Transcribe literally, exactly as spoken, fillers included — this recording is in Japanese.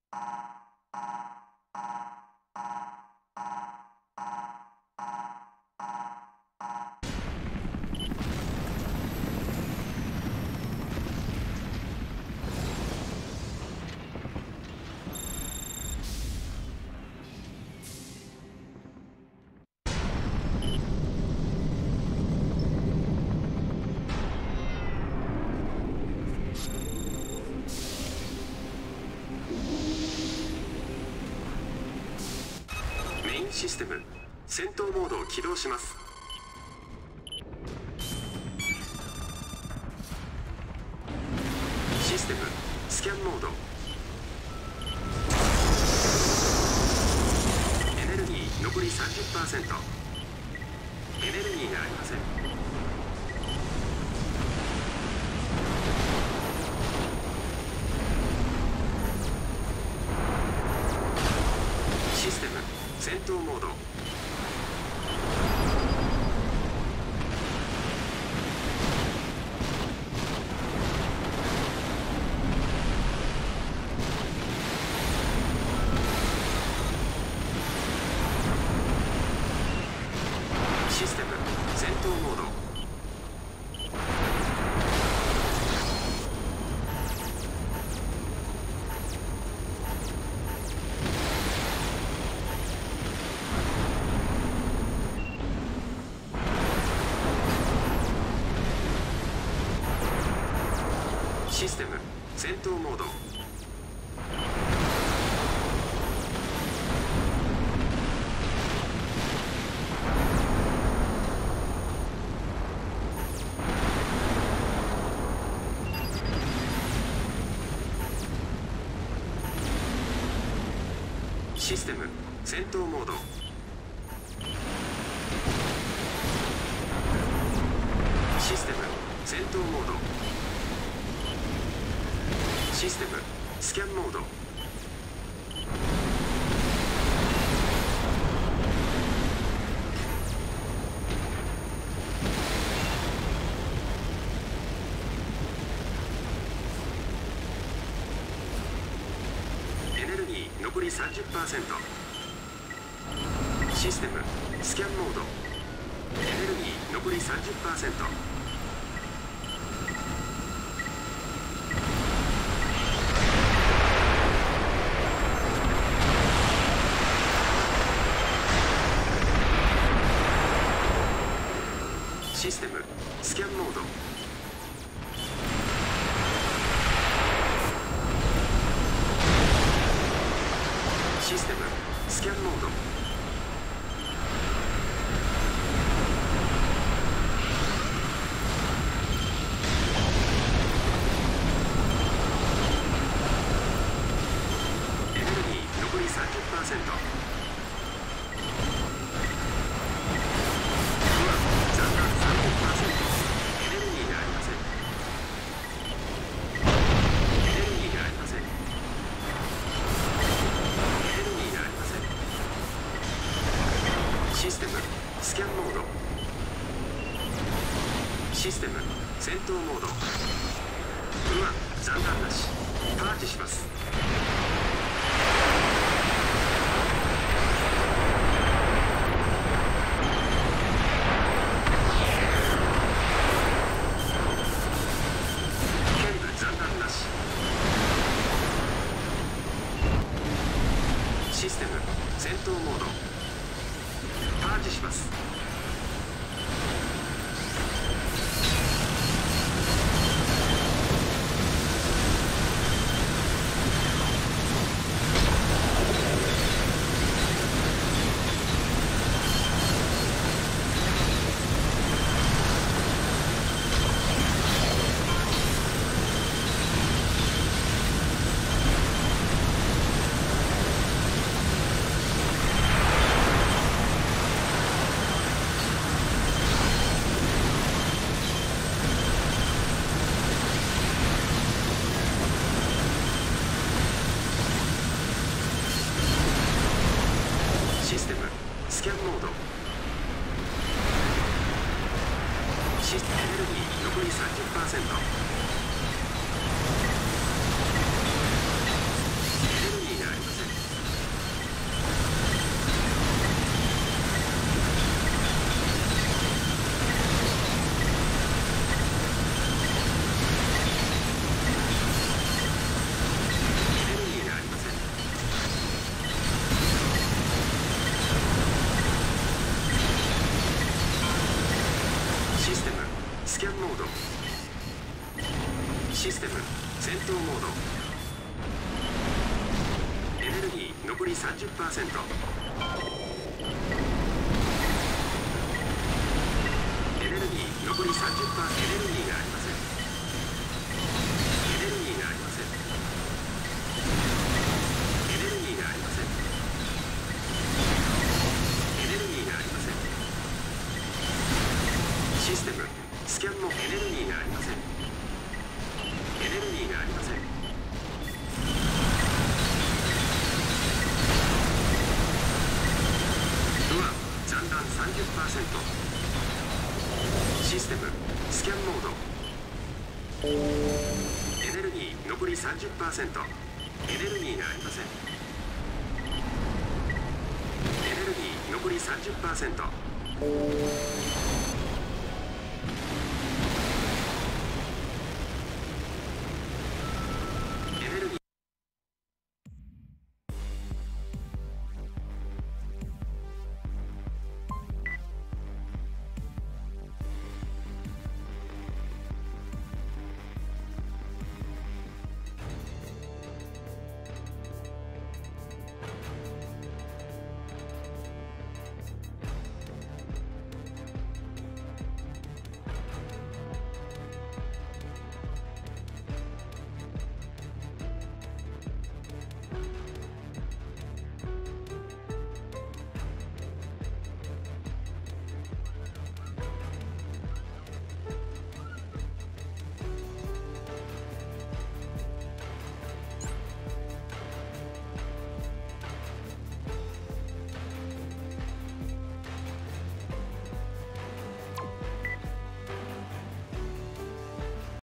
システム戦闘モードを起動します。システムスキャンモード。エネルギー残り さんじゅっパーセント。 エネルギーがありません。システム戦闘モード。システム戦闘モード。システム戦闘モード。システム戦闘モード。システム戦闘モード。システムスキャンモード。エネルギー残り さんじゅっパーセント。 システムスキャンモード。エネルギー残り さんじゅっパーセント。システムスキャンモード。システムスキャンモード。エネルギー残り さんじゅっパーセント。システムスキャンモード。システム戦闘モード。不安残弾なし。パーチします。剣部残弾なし。システム戦闘モード。パーチします。 ステム戦闘モード。エネルギー残り さんじゅっパーセント。 エネルギー残り さんじゅっパーセント。 エネルギーがありません。エネルギーがありません。エネルギーがありません。エネルギーがありません。システムスキャンもエネルギーがありません。エネルギーがありません。ドア残弾 さんじゅっパーセント。 システムスキャンモード。エネルギー残り さんじゅっパーセント。 エネルギーがありません。エネルギー残り さんじゅっパーセント。